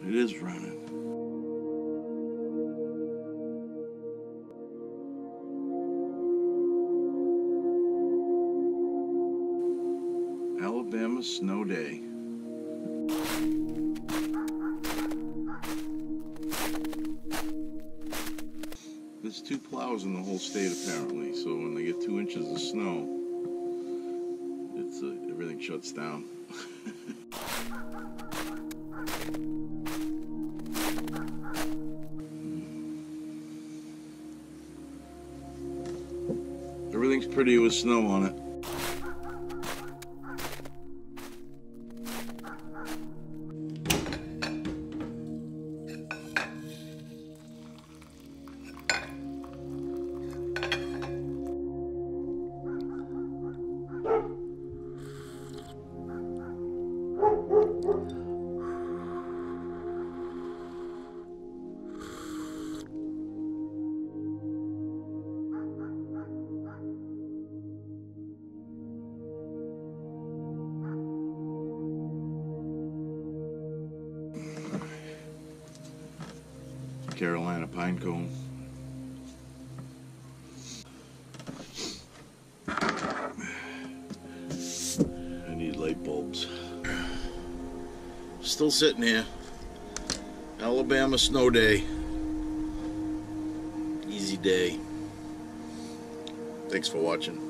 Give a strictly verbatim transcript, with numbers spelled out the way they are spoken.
It is running. Alabama snow day. There's two plows in the whole state apparently, so when they get two inches of snow, it's uh, everything shuts down. Everything's pretty with snow on it. Carolina pine cone. I need light bulbs. Still sitting here. Alabama snow day. Easy day. Thanks for watching.